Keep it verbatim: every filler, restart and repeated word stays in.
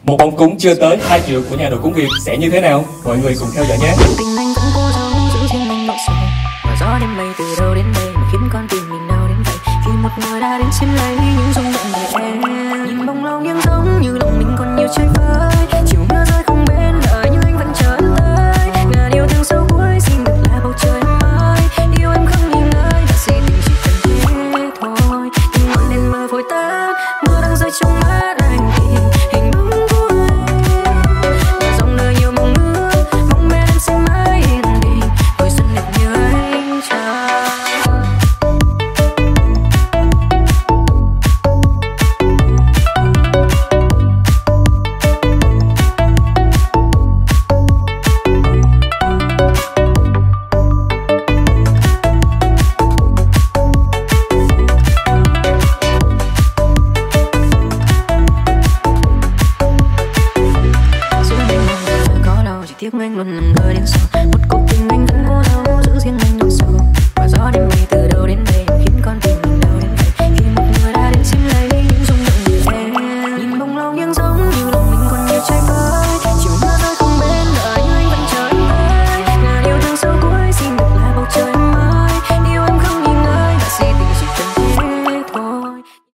Một bông cúng chưa tới hai triệu của nhà đồ cúng Việt sẽ như thế nào? Mọi người cùng theo dõi nhé. Tình anh vẫn cố giấu giữ riêng mình nỗi sầu, và gió đêm mây từ đâu đến đây mà khiến con tim mình đau đến vậy. Khi một người đã đến chiếm lấy những rung động về em, nhìn bông lau nghiêng giống như lòng mình còn nhiều chơi vơi. Chiều mưa rơi không bên đời nhưng anh vẫn chờ em tới. Ngàn yêu thương sâu cuối xin được là bầu trời em ơi. Yêu em không nghỉ ngơi và si tình chỉ cần thế thôi. Nhưng ngọn đèn mờ vội tắt, mưa đang rơi trong mắt anh thì hình bóng của em là dòng đời nhiều mong ước, mong mẹ em sẽ mãi yên bình, tuổi xuân đẹp như anh chờ. Tiếc anh luôn nằm ngơ đến sau.